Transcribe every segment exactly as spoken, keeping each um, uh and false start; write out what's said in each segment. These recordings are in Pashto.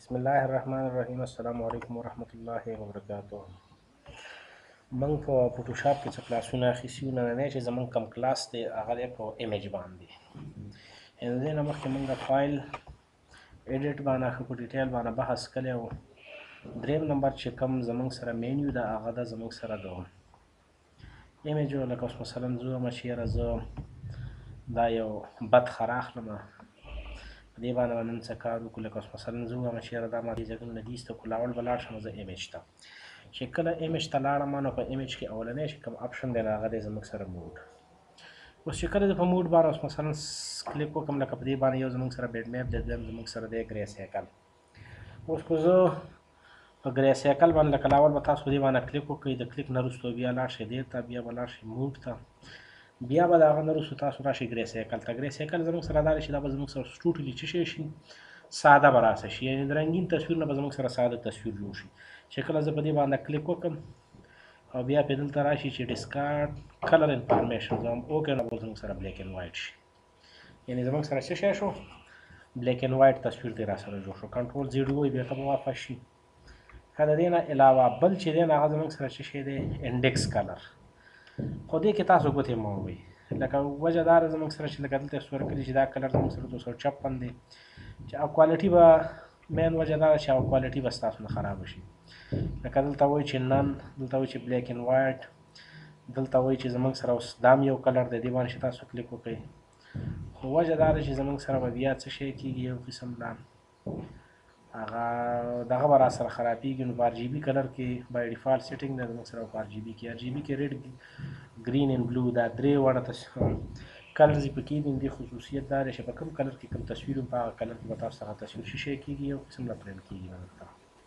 بسم الله الرحمن الرحیم. السلام علیکم ورحمت الله وبرکاتہ. موږ په فوټوشاپ کې څه کلاسونه اخیستي وو. نننی چې زموږ کم کلاس دی هغه دی په ایمیج باندې. د دې نه مخکې موږ د فایل ایډیټ باندې ښه په ډیټیل باندې بحث کړی و. دریم نمبر چې کوم زموږ سره مینیو ده هغه ده زموږ سره د ایمیج. لکه اوس مثلا زه وایم چې یاره زه دا یو بد خر اخلم، په دې باندې به نن څه کار وکړو. لکه اوس مثلا زه ووایم چې یاره دا ما دې ځایونه دي ایسته کړو، لاول به لاړ شم زه ایمیج ته. چې کله ایمیج ته لاړم نو په ایمیج کې اولنی چې کوم اپشن دی نو هغه دی زموږ سره موډ. اوس چې کله زه په موډ باندې اوس مثلا کلیک وکړم، لکه په دې باندې یو زموږ سره بیډ میپ دی، دویم زموږ سره دی ګرې سایکل. اوس که زه په ګرې سایکل باندې لکه لاول به تاسو په دې باندې کلیک وکړئ، د کلیک نه وروسته بیا لاړ شئ دې ته، بیا به لاړ شئ موډ ته، بیا به د هغه نه وروسته تاسو راشئ ګرې سایکل ته. ګرې سایکل زموږ سره دا دی چې دا به زموږ سره ټوټلي څه شی شي، ساده به راسه شي، یعنې د رنګین تصویر نه به زموږ سره ساده تصویر جوړ شي. چې کله زه په دې باندې کلیک وکړم او بیا پې دلته راشي چې ډسکارډ کلر انفارمیشن زه هم اوکې نو به زموږ سره بلیک اینډ وایټ شي، یعنې زموږ سره څه شی شو، بلیک اینډ وایټ تصویر دی را سره جوړ شو. کنټرول زیډ ووایي بیرته به واپس شي. ښه د دې نه علاوه بل چې دی نو هغه زموږ سره څه شی دی، انډکس کلر. خو دې کې تاسو ګوتې مه ووایئ، لکه وجه دا ده زموږ سره چې لکه دلته یې څو ورکړي چې دا کلر زموږ سره دو سوه چپن دی، چې او کوالټي به مین وجه دا ده چې او کوالټي به ستاسو نه خرابه شي. لکه دلته وایي چې نن، دلته وایي چې بلیک اینډ وایټ، دلته وایي چې زموږ سره اوس دا هم یو کلر دی، دې باندې چې تاسو کلیک وکړئ. خو وجه دا ده چې زموږ سره به بیا څه شی کېږي، یو قسم دا هغه دغه به را سره خرابېږي. نو په ار جي بي کلر کې بای ډیفالټ سیټینګ دی زموږ سره په ار جي بي کې. ار جي بي کې ریډ، ګرین اینډ بلو دا درې واړه کلرز یې پکې دي. دې خصوصیت دا دی چې په کوم کلر کې کوم تصویر وي په هغه کلر کې به تاسو هغه تصویر څه شی کېږي، یو قسم نه پرنټ کېږي به درته.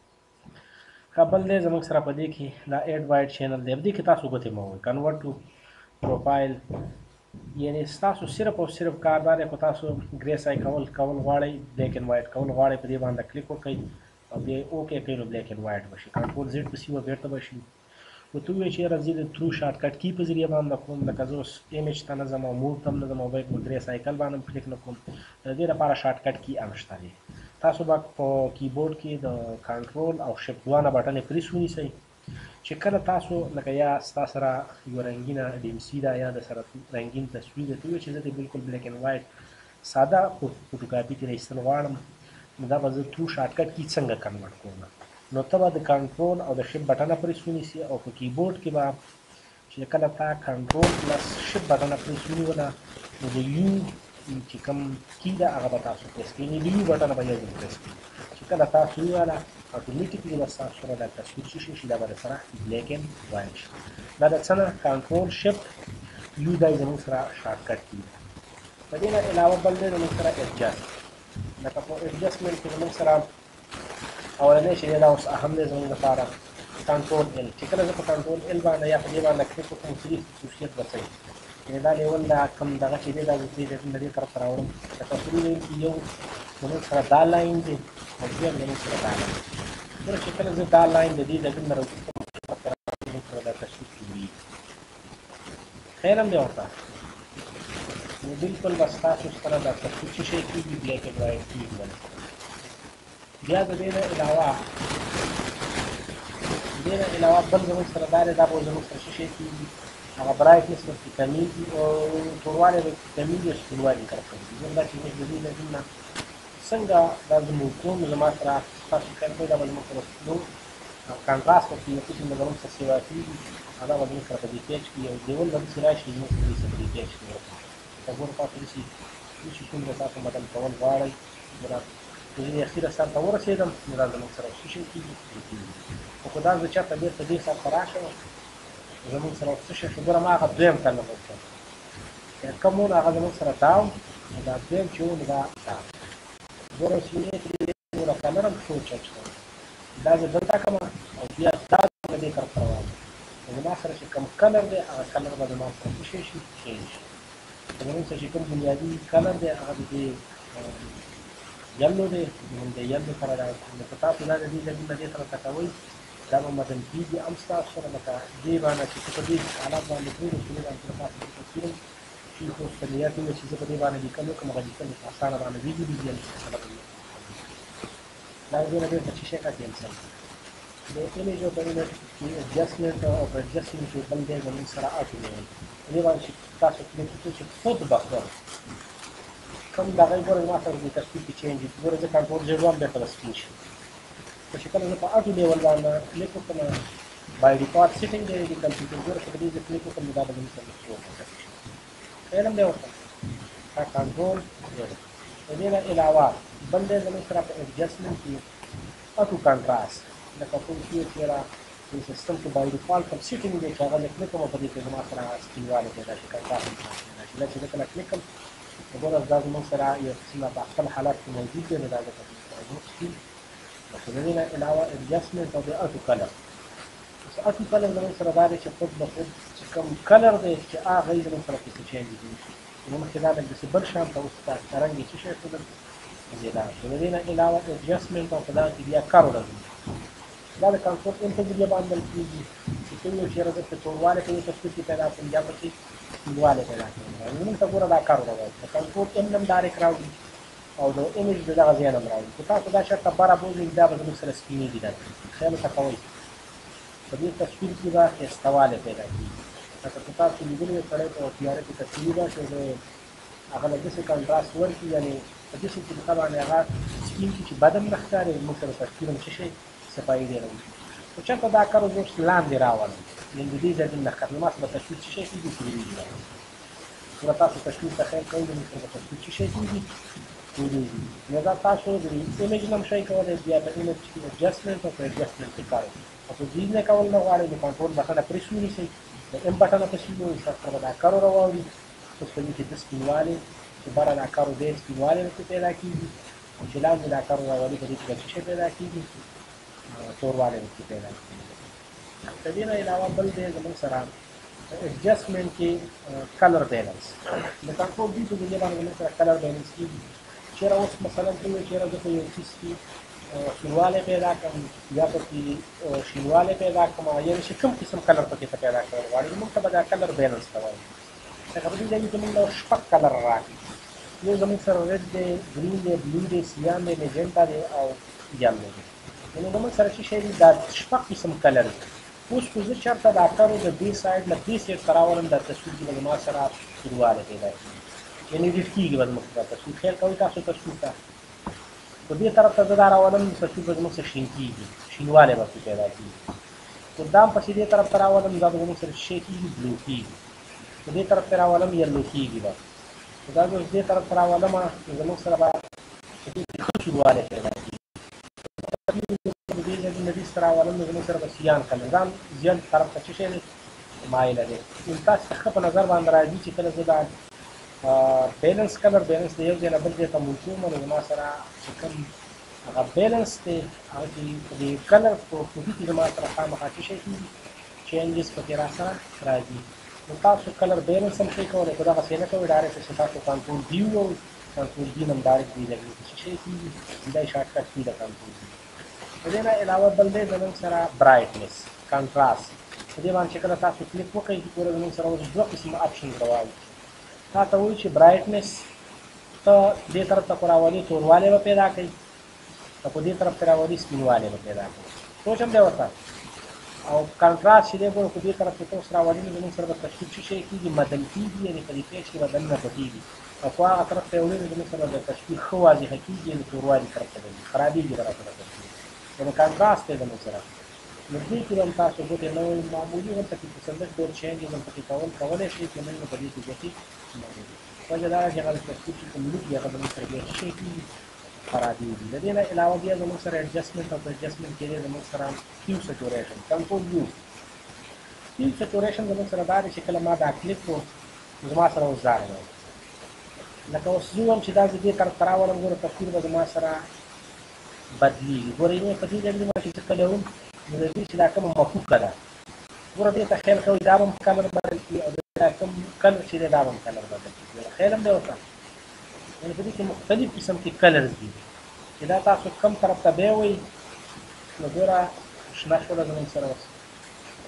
ښه بل دی زموږ سره په دې کې دا ایډ وایډ چینل دی. په دې کې تاسو ګوتې مه ووایئ. کنورټ ټو پروفایل، یعنې ستاسو صرف او صرف کار دا دی که تاسو ګرې سای کول کول غواړئ، بلیک اینډ وایټ کول غواړئ، په دې باندې کلیک وکړئ او بیا یې اوکې کړئ نو بلیک اینډ وایټ به شي. کنټرول زیډ پسې به بیرته به شي. ورته ووایئ چې یاره زه د ترو شارټ کټ کی په ذریعه باندې کوم، لکه زه اوس ایمیج ته نه ځم او موډ ته هم نه ځم او باید ګرې سایکل باندې هم کلیک نه کوم، د دې لپاره شارټ کټ کی هم شته دی. تاسو به په کیبورډ کې د کنټرول او شفټ دواړه بټنې پریس ونیسئ. چې کله تاسو لکه یا ستا سره یوه رنګینه ډي ام سي ده یا د سره رنګین تصویر دی، ته ووایې چې زه دې بلکل بلیک اینډ وایټ ساده فوټوکاپي کې ایستل غواړم، نو دا به زه ترو شارټ کټ کی څنګه کنورټ کوم. نو ته به د کنټرول او د شفټ بټنه پریس ونیسي او په کیبورډ کې به چې کله تا کنټرول پلس شفټ بټنه پریس ونیوله نو د یو چې کوم کی ده هغه به تاسو پریس کړئ، د یو بټنه به یو ځل پریس کړئ. چې کله تاسو وویله اتومیټیکلي به ستاسو سره دا تصویر څه شي، دا به درسره بلیک اینډ وایټ شي. دا د څه نه، کنټرول شفټ یو دا زموږ سره شارټ کټ کی ده. په دې نه علاوه بل دی زموږ سره ایډجسټ. لکه په ایډجسټمنټ کې زموږ سره اولنی چې دی دا اوس اهم دی زموږ لپاره کنټرول ال. چې کله زه په کنټرول ال باندې یا په دې باندې کلیک وکړم چې دې خصوصیت به څه یعنې دا لیول دا کوم دغه چې دی دا زه دې د دې طرف ته راوړم. لکه په دې لیول کې یو زموږ سره دا لاین دی او دویم زموږ سره دا لاین دی. ګوره چې کله زه دا لاین د دې ډګر نه راوځم زموږ سره دا تصویر جوړېږي. خیر هم دی ورته، نو بلکل به ستاسو سره دا تصویر څه شی کېږي، بلیک اینډ وایټ کېږي. بیا د دې نه علاوه د دې نه علاوه بل زموږ سره دا دی، دا به زموږ سره څه شی کېږي، هغه برایټنس ورته کمیږي او توروالی به کمیږي او سپینوالی کم کېږي. زه دا چې موږ د دې له دې نه څنګه دا زموږ کوم زما سره تاسو خیال کوئ دا به زموږ سره سلو کنټراست ورته یو قسم د زموږ سره سیوا کېږي، دا به زموږ سره په دې پیج کې یو ډیول به داسې راشي زموږ په دې سره په دې پیج کې ورته لکه ګوره تاسو داسې داسې کوم د تاسو بدل کول غواړئ، زه دې اخیره سر ته ورسېدم نو دا زموږ سره څه شی کېږي، کېږي. خو که دا زه چېرته بېرته دې سر ته راشم زموږ سره څه شی شو، ګوره ما هغه دویم کلر وکړ چې کوم و نو هغه زموږ سره دا و، دا دویم چې و نو دا دا ګوره اوس یې ګوره کلر هم ښه چینج کوم. دا زه دلته کړم او بیا دا زه دې طرف ته روان یم. زما سره چې کوم کلر دی هغه کلر به زما سره څه شی شي، چینج شي. زموږ سره چې کوم بنیادي کلر دی هغه د دې یلو دی، د یلو سره دا که تاسو دا د دې ځایونه دې طرف ته کوئ دا به مدن کېږي هم ستاسو سره. لکه دې باندې چې ته په دې حالات باندې پوه شې دې باندې تاسو دې تصویر هم شي، خو په نیت وي چې زه په دې باندې لیکل وکړم هغه لیکل اسانه باندې ویډیو ډیزاین سره دا دې نه بیرته چې شي کا کینسل د ایمیج او د ایمیج ایڈجسټمنټ او ایڈجسټمنټ یو بل دی زموږ سره اټو دی دې باندې چې تاسو کلیک وکړئ چې خود بخر کوم دغه ګورئ ما سره د تصویر کې چینج ګورئ زه کنټرول زیډ وان بیرته سپین شي خو چې کله زه په اټو لیول باندې کلیک وکړم بای ډیفالټ سیټینګ دی د کمپیوټر ګورئ چې دې زه کلیک وکړم دا به زموږ سره شو علم دی ورته دا کنټرول زیډ د دې نه علاوه بل دی زموږ سره په ایډجسټمنټ کې اټو کنټراست لکه کوم چې را د سیستم کې بای ډیفالټ کوم سیټینګ دی چې هغه کلیک کوم په دې کې زما سره سپینواله پیدا شي کنټراست پیدا شي چې کله کلیک کوم وګوره دا زموږ سره یو قسمه په خپل حالت کې موجود دی نو دا د سپین نو د دې نه علاوه ایډجسټمنټ او د اټو کلر اټو کلر زموږ سره دا دی چې خود به خود چې کوم کلر دی چې هغه زموږ سره پکې چینج دي نو مخکې دا د بل شان ته اوس تاسو رنګ یې څه شی ښودل زیاده د دې نه علاوه ایډجسټمنټ او په دا کې بیا کار راځي دا د کنټرول ان په ځای باندې کېږي چې کوم شی راځي په ټولواله کې تصویر کې پیدا کوم یا پکې ټولواله پیدا کوي نو موږ ته ګوره دا کار راځي کنټرول ان نم ډایرکټ راځي او د ایمیج دغه ځای نم راځي که تاسو دا شرط بارا بوزي دا به موږ سره سپینې دي دا خیال تکوي په دې تصویر کې دا استواله پیدا کیږي لکه که تاسو لیدلې سره په تیارې کې تصویر راشي هغه د دې کنټراست ورکړي یعنی په دې کې طبعا هغه سپین چې بدن نختاري موږ سره تصویر څه شي صفایي دی راوړي خو چېرته دا کار زه اوس لاندې راولم یعنې د دې ځای نه ښکته ما سره به تصویر څه شی کېږي تورېږي نو تاسو تصویر ته خیر کوئ نو سره به تصویر څه شی کېږي تورېږي نو دا تاسو د ایمیج نه هم شی کولی بیا په ایمیج کې ایډجسټمنټ او په ایډجسټمنټ کې کار وکړئ او په دې نه کول نه غواړئ نو کنټرول بټنه پرېس ونیسئ د ایم بټنه پسې ونیسئ سره به دا کار راواړي اوس په دې کې د سپینوالي چې بره دا کار دی سپینوالی ورته پیدا کېږي او چې لاندې دا کار راولي په دې کې به څه شی پیدا کېږي توروالی ورته پیدا کېږي د دې نه علاوه بل دی زموږ سره ایډجسټمنټ کې کلر بیلنس د کنټرول ډي په ځای باندې زموږ سره کلر بیلنس کېږي چېرې اوس مثلا ته وایي چېرې زه په یو څیز کې سوروالی پیدا کړم یا پکې شینوالی پیدا کړم یعنې چې کوم قسم کلر پکې ته پیدا کول غواړي موږ ته به دا کلر بیلنس ته وایي لکه په دې ځای کې زموږ له شپږ کلر راکړي یو زموږ سره ریډ دی ګرین دی بلو دی سیان دی میجنټا دی او یلو دی یعنې زموږ سره چې شی دي دا شپږ قسم کلر دي اوس خو زه چېرته دا کارو د دې سایډ له دې سایډ ته راولم دا تصویر کې به زما سره سوروالی پیدا کېږي یعنې ډېر کېږي به زموږ دا تصویر خیال کوئ تاسو تصویر ته په دې طرف ته زه دا راولم تصویر به زموږ سره شین کېږي شینوالی به پکې پیدا کېږي خو دا هم پسې دې طرف ته راولم دا به زموږ سره شی کېږي بلو کېږي په دې طرف ته راولم یلو کېږي به خو دا زه دې طرف ته راولم نو زموږ سره به ښه سوروالی پیدا کېږي د دې سره راولم نو زموږ سره به سیان کلر دا هم زیات طرف ته څه شی دی مایله دی نو تاسو ته ښه په نظر باندې راځي چې کله زه دا بیلنس کلر بیلنس د یو ځای نه بل ځای ته موچوم نو زما سره چې کوم هغه بیلنس دی هغه کې د کلر په خوبي کې زما سره خامخا څه شی کېږي چینجز پکې را سره راځي نو تاسو کلر بیلنس هم شی کولی خو دغسې نه کوئ ډایرکټ چې تاسو کنټرول بي ووایئ کنټرول بي نه هم ډایرکټ دې ځای کې څه شی کېږي دا یې شارټکټ کي د کنټرول بي د دې نه علاوه بل دی زموږ سره برایټنس کنټراست په دې باندې چې کله تاسو کلیک وکړئ ګوره زموږ سره اوس دوه قسمه اپشن راوالي تا ته وایي چې برایټنس ته دې طرف ته خو راولي توروالی به پیدا کوي او په دې طرف ته راولي سپینوالی به پیدا کوي سوچ هم دی ورته او کنټراست چې دی ګوره خو دې طرف ته ته اوس راولي نو زموږ سره به تصویر څه شی کېږي مدل کېږي یعنې په دې پیج کې به دننه پټېږي او خو هغه طرف ته یې وړي نو زموږ سره د تصویر ښه واضحه کېږي یعنې توروالی طرف ته ځي خرابېږي به راسره تصویر یعنې کنټراست دی زموږ سره نو دې کې به هم تاسو ګوتې نه وایي معمولي هم پکې پسندش ډول چینجز هم پکې کول کولی شئ چې نه نو په دې کې ګټې وجه دا ده چې هغه د تصویر چې کوم لوک وي هغه زموږ سره بیا څه شی کېږي خرابېږي د دې نه علاوه بیا زموږ سره ایډجسټمنټ او په ایډجسټمنټ کې دی زموږ سره هیو سچوریشن کنټرول یو هیو سچوریشن زموږ سره دا دی چې کله ما دا کلیک کړو زما سره اوس دا راغلی لکه اوس زه وایم چې دا زه دې طرف ته راولم ګوره تصویر به زما سره بدلېږي ګوره یې په دې ځای کې چې زه کله وم نو د دې چې دا کومه مفکوکه ده ګوره دې ته خیال کوئ دا به هم کلر بدل کړي او دا کوم کلر چې دی دا به هم کلر بدل کړي خیال هم دی ورته یعنې په دې کې مختلف قسم کې کلرز دي چې دا تاسو کوم طرف ته بیا وایي نو ګوره شنه شوله زموږ سره اوس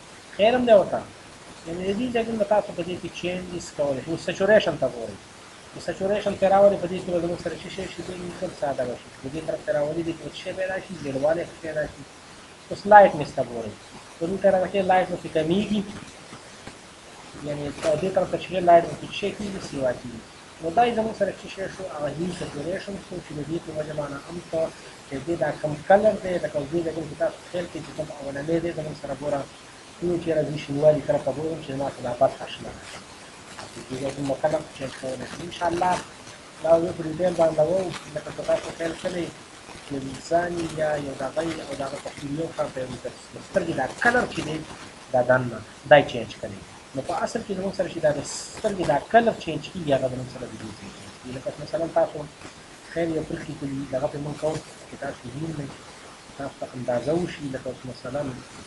خیال هم دی ورته یعنې د دې ځای کې به تاسو په دې کې چینجز کولی شئ اوس سچوریشن ته ګورئ سچوریشن ته راولي په دې کې به زموږ سره څه شی شي بالکل ساده به شي په دې طرف ته راولي دې کې به څه شی پیدا شي زیړوالی پیدا شي اوس لایټ نس ته ګورئ په دې طرف کې لایټ ورته کمیږي یعنې دې طرف ته چې لایټ ورته څه کېږي سیوا کېږي نو دا یې زموږ سره څه شی شو هغه هیل سچوریشن شو چې د دې په وجه باندې هم ته چې دې دا کم کلر دی لکه اوس دې ځای کې تاسو خیال کړئ چې کوم اولنی دی زموږ سره ګوره کوم چېرې زه شینوالي کله ته ګورم چې زما ته دا برخه شنه ده کوم کلر چینج کولی شو انشاءالله دا زه په ډیټیل باندې ووم لکه که تاسو خیال کړئ چې انسان یا یو دغه او دغه تفصیل یو کار ته د سترګې دا کلر چې دی دا دننه دا یې چینج کوي نو په اصل کې زموږ سره چې دا د سترګې دا کلر چینج کېږي هغه زموږ سره د دې چینج کېږي لکه مثلا تاسو خیر یو پرخې کړي دغه پرې مونږ کوو چې تاسو هیل دی تاسو ته اندازه وشي لکه اوس مثلا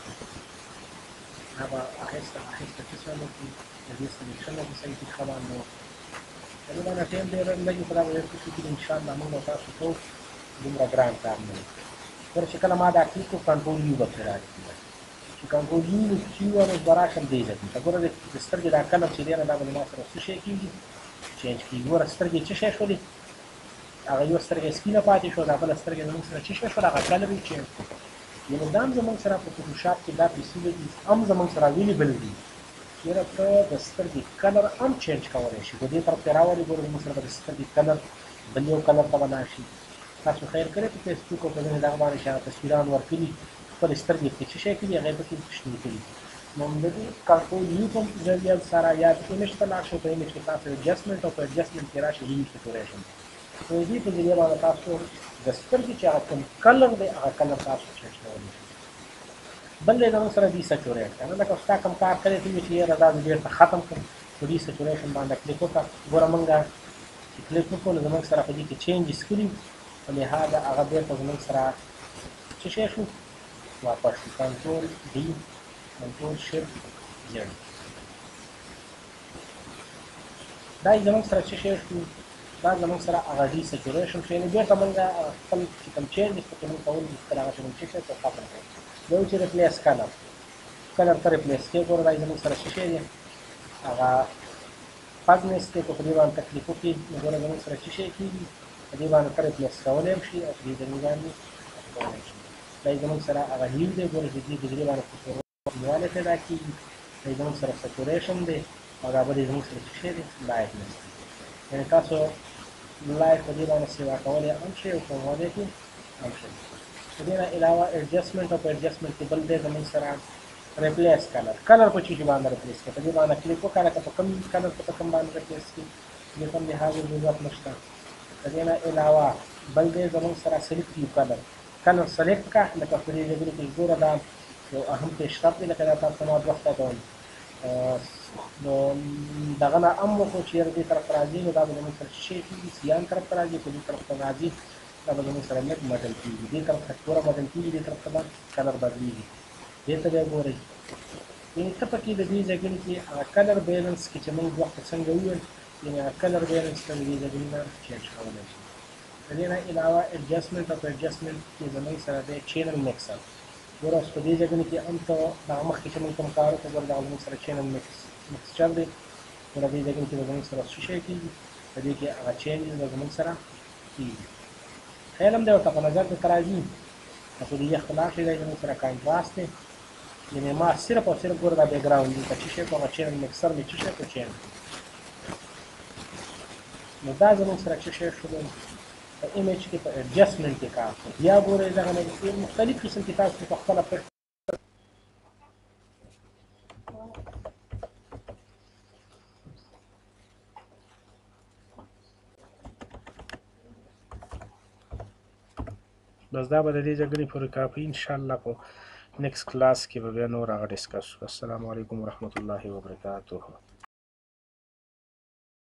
هغه اخیسته اخیسته څه چل وکړي د دې سلیکشن به صحیح انتخاب باندې وکړو په دې باندې ټایم ډېر لږ خو دا به یو څه کېږي انشاءالله موږ به تاسو کوو دومره ګران کار نه وي ګوره چې کله ما دا کلیک کړو کنټرول یو به پرې راځي چې کنټرول یو چې یو اوس به راشم دې ځای ته ګوره د سترګې دا کلر چې دی نه دا به زما سره څه شی کېږي چینج کېږي ګوره سترګې څه شی شولې هغه یو سترګې سپینه پاتې شو دا بله سترګې زموږ سره څه شی شول هغه کلر یې چینج کړو یعنې دا هم زموږ سره په فوټوشاپ کې دا پیسې دي هم زموږ سره اویلیبل دي چېرې ته د سترګې کلر هم چینج کولی شي په دې طرف ته راولي ګوره زموږ سره به د سترګې کلر بل یو کلر ته به راشي تاسو خیر کړی په فیسبوک او په ځینې دغه باندې چې هغه تصویران ورکړي خپلې سترګې پرې څه شی کړي هغه یې پکې شنې کړي نو د دې کنټرول یو په ذریعه سره یا ایمیج ته لاړ شئ په ایمیج کې تاسو ایډجسټمنټ او په ایډجسټمنټ کې راشي هیل سچوریشن نو د دې په ذریعه باندې تاسو د سترګې چې هغه کوم کلر دی هغه کلر تاسو چینج کولی شئ بل دی زموږ سره دي سچوریټ که نه لکه ستا کوم کار کړی ته وي چې یاره دا زه بېرته ختم کړم په دې سچوریشن باندې کلیک وکړه ګوره موږ چې کلیک وکړو نو زموږ سره په دې کې چینجز کړي په لحاظه هغه بېرته زموږ سره څه شی شو واپس شو کنټرول ډي کنټرول شفټ زیډ دا یې زموږ سره څه شی شو دا زموږ سره هغه ډي سچوریشن شو یعنې بېرته موږ خپل چې کوم چینجز پکې موږ کول دي خپل هغه چې موږ څه شی ته ختم کړو دا یو چې ریپلیس کلر کلر ته ریپلیس کې ګوره دا یې زموږ سره څه شی دی هغه فاګنس دی که په دې باندې تکلیف وکړي نو ګوره زموږ سره څه شی کېږي په دې باندې ته ریپلیس کولی هم شي او په دې ځای باندې کولی شي دا یې زموږ سره هغه هیل دی ګوره چې دې ډیګري باندې کوچنیوالی پیدا کېږي دا یې زموږ سره سچوریشن دی او دا بل یې زموږ سره څه شی دی لایټنس دی یعنې تاسو لایټ په دې باندې سیوا کولی هم شئ او کمولی کې هم شئ په دې نه علاوه ایډجسټمنټ او په ایډجسټمنټ کې بل دی زموږ سره ریپلیس کلر کلر په چیز باندې ریپلیس کړه په دې باندې کلیک وکړه که په کوم کلر په کوم باندې ریپلیس کړي دې کوم لحاظ ضرورت نشته په دې نه علاوه بل دی زموږ سره سلیکټ یو کلر کلر سلیکټ کړه لکه په دې ځای کې ګوره دا یو اهم پیشرفت دی لکه دا تاسو ما دوه وخته کوم نو دغه نه هم وکړو چې یاره دې طرف ته راځي نو دا به زموږ سره شی کېږي سیان طرف ته راځي په دې طرف ته راځي دا به زموږ سره لږ بدل کېږي دې طرف ته پوره بدل کېږي دې طرف ته به کلر بدلېږي دې ته بیا ګورئ یعنې ته پکې د دې ځایګړي کې هغه کلر بیلنس کې چې موږ وخته څنګه وویل یعنې هغه کلر بیلنس ته د دې ځایګړي نه چینج کولی شي د دې نه علاوه ایډجسټمنټ او په ایډجسټمنټ کې زموږ سره دی چینل میکسر ګوره اوس په دې ځایګړي کې هم ته دغه مخکې چې موږ کوم کار وکړو ګوره دغه زموږ سره چینل میکس مکسچر دی ګوره دې ځایګړي کې به زموږ سره څه شی کېږي په دې کې هغه چینجز به زموږ سره کېږي خیال هم دی ورته په نظر درته راځي په دې اختلاف دی دی زموږ سره کانټراست دی یعنې ما صرف او صرف ګوره دا بیکګراونډ دلته څه شی کړو هغه چینل میکسر مې څه شی کړو چینج نو دا زموږ سره څه شی شو په ایمیج کې په ایډجسټمنټ کې کار کوو بیا ګورئ دغه مختلف قسم کې تاسو په خپله بس دا به د دې ځایګړي پورې کافي انشاءالله په نیکسټ کلاس کې به بیا نور هغه ډسکس وکړو. السلام علیکم ورحمة الله وبرکاته.